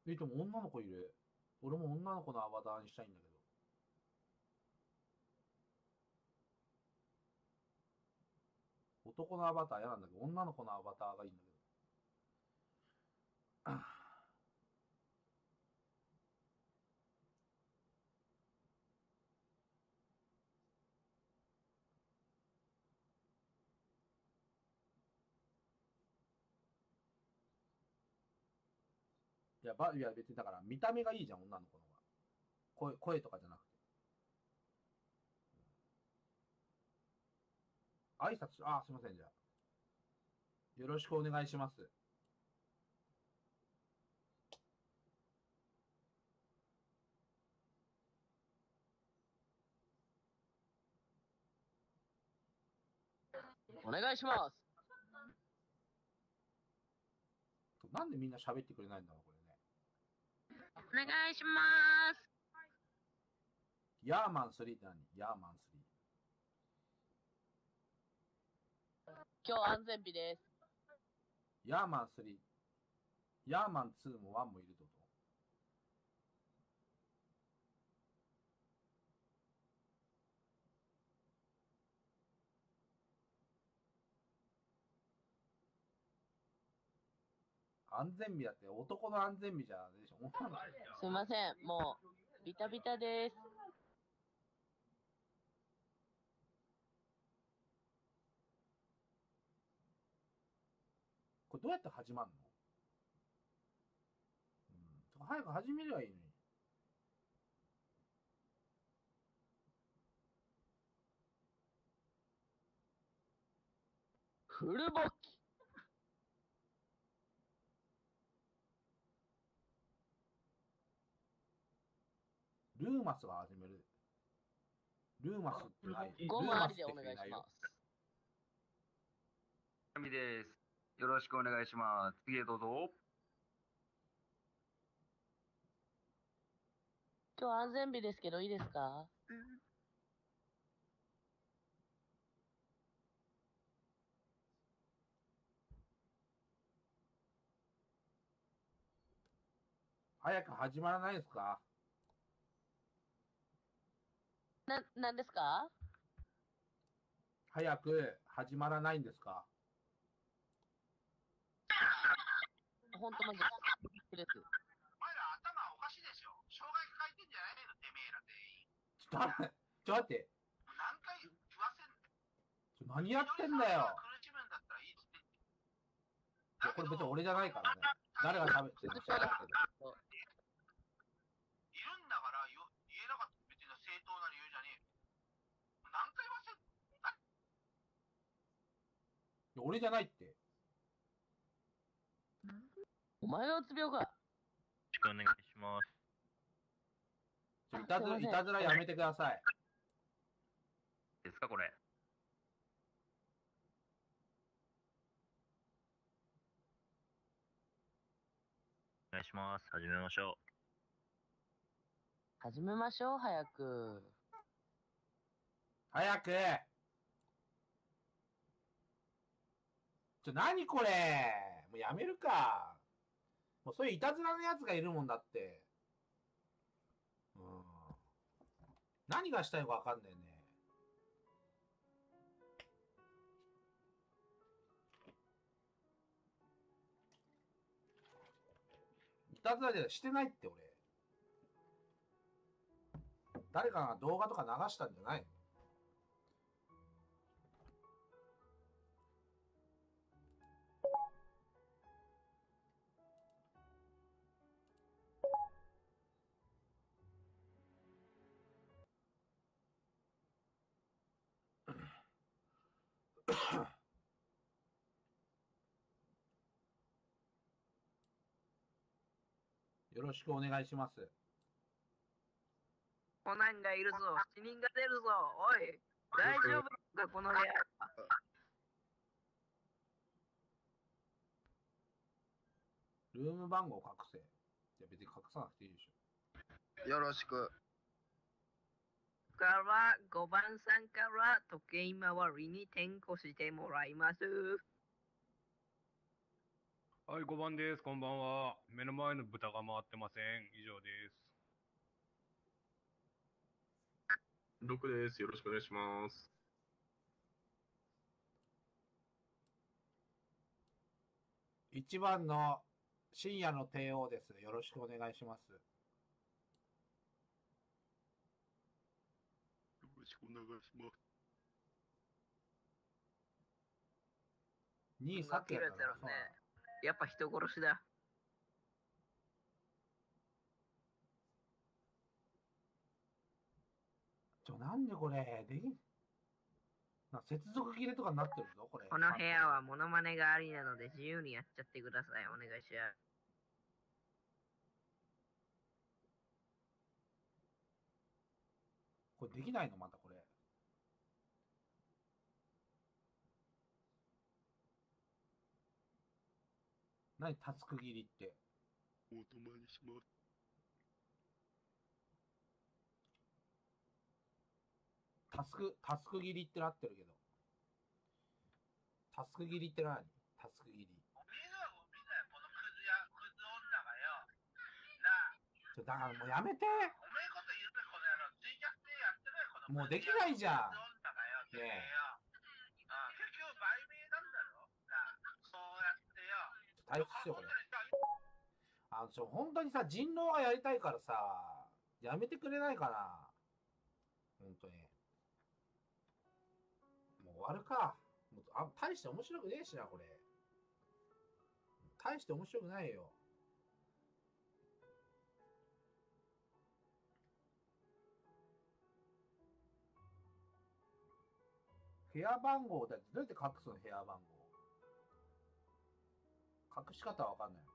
でも女の子いる。俺も女の子のアバターにしたいんだけど。男のアバター嫌なんだけど、女の子のアバターがいいんだけど。いや別にだから見た目がいいじゃん、女の子の方が。声とかじゃなくて。挨拶、すいません、じゃあ。よろしくお願いします。 お願いします。 なんでみんな喋ってくれないんだろう、これね。 お願いします。 ヤーマン3って何？ヤーマン3。 今日安全日です。 ヤーマン3。ヤーマン2も1もいるってこと？安全日だって男の安全日じゃないでしょ。女のすいません。もう、ビタビタです。 これどうやって始まるの？早く始めればいいのに。 フルボッキ。 ルーマスが始める。ルーマスってない。 ゴムありでお願いします。 みです。よろしくお願いします。次へどうぞ。 今日安全日ですけどいいですか？ 早く始まらないですか？ なんですか？ 早く始まらないんですか？ ほんとマジです。 お前ら頭おかしいでしょ。障害書いてんじゃないの、てめえら全員。 ちょっと待って。 もう何回言わせんの。 何やってんだよ。 苦しむんだったらいいっつって。 いや、これ別に俺じゃないからね。誰が喋ってるの知らないけど。 いるんだから言えなかった別に正当な理由じゃねえよ。何回言わせんの？ いや俺じゃないって。 お前がうつ病か。 よろしくお願いします。 いたずらやめてください。 ですか、これ。 お願いします。始めましょう。 始めましょう、早く。 早く！何これ！もうやめるか。もうそういういたずらのやつがいるもんだって。何がしたいのかわかんないね。いたずらでしてないって俺。誰かが動画とか流したんじゃないの？よろしくお願いします。 コナンがいるぞ。死人が出るぞ。おい、大丈夫か、この部屋。 ルーム番号隠せ。いや別に隠さなくていいでしょ。 よろしく。 から5番さんから時計回りに転校してもらいます。 はい、5番です。こんばんは。目の前の豚が回ってません。以上です。 6です。よろしくお願いします。 1番の深夜の帝王です。よろしくお願いします。 よろしくお願いします。 2位さっきやったからやろね。やっぱ人殺しだ。 なんでこれ、できん接続切れとかになってるぞ、これ。 この部屋はモノマネがありなので自由にやっちゃってください。お願いします。 これできないのまたこれ。何タスク切りって。 お泊まりします。 タスク切りってなってるけど。タスク切りって何？タスク切り。 おめえのはゴミだよ、このクズ女がよ。なあ。 だからもうやめて。 おめえこと言うてこの野郎、ツイキャスでやってないこのもうできないじゃん。 クズ女がよ、てめえよ。結局売名なんだろ。なあ、そうやってよ。 退出しようこれ。本当にさ、人狼がやりたいからさ、やめてくれないかな。本当に。もう終わるか。もう大して面白くねえしな、これ。大して面白くないよ。部屋番号だってどうやって隠すの？部屋番号。隠し方はわかんない。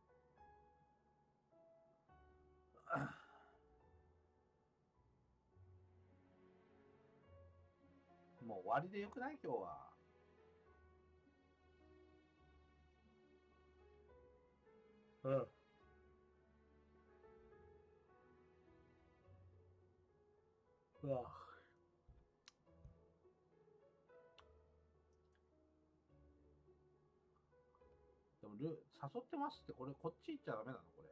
もう終わりでよくない？今日は。うん。うわ。でも誘ってますって、これこっち行っちゃダメなのこれ。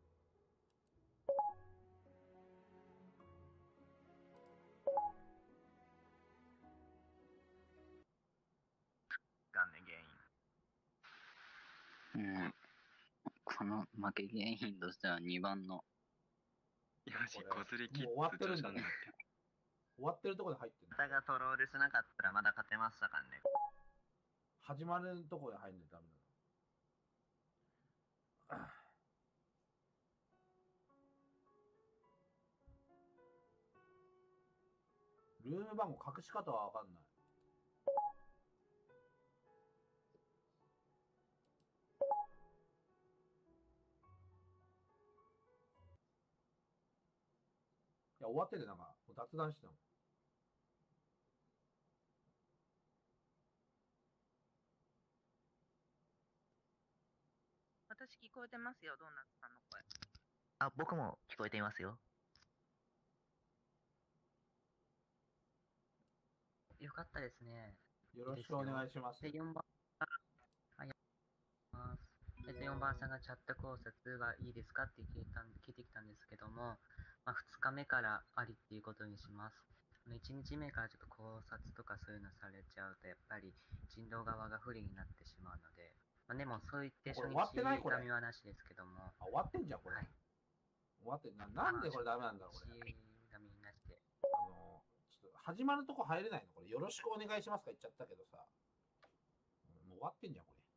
元年原因。 この負け原因としては2番の。 よし、こすり切ってもう終わってるんだね。終わってるとこで入ってる。 方がトロールしなかったらまだ勝てましたからね。 始まるとこで入んないとダメなの。ルーム番号隠し方はわかんない。いや、終わっててなんか、もう雑談してたの。 私聞こえてますよ、ドーナツさんの声。 あ、僕も聞こえていますよ。 よかったですね。 よろしくお願いします。 で、4番、はい、4番さんがチャット考察はいいですかって聞いてきたんですけども、2日目からありっていうことにします。1日目からちょっと考察とかそういうのされちゃうと、やっぱり人狼側が不利になってしまうので、でもそう言って初日痛みはなしですけども。 終わってんじゃん、これ。はい、終わってんなんでこれダメなんだろう、これ。 痛みなしで。 ちょっと始まるとこ入れないのこれ。よろしくお願いしますか言っちゃったけどさ。もう終わってんじゃん、これ。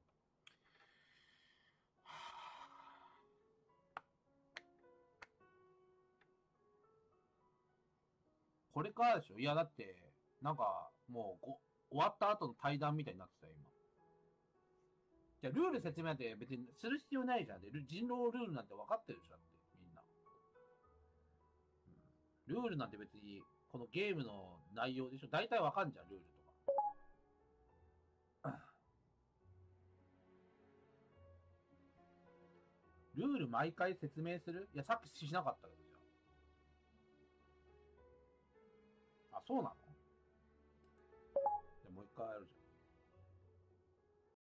これからでしょ？いや、だって、なんか、もう終わった後の対談みたいになってたよ、今。じゃルール説明なんて別にする必要ないじゃん。人狼ルールなんて分かってるじゃんって、みんな。ルールなんて別に、このゲームの内容でしょ。大体分かんじゃん、ルールとか。ルール毎回説明する？いや、さっきしなかったけど、じゃあ。あ、そうなの？じゃあもう一回やるじゃん。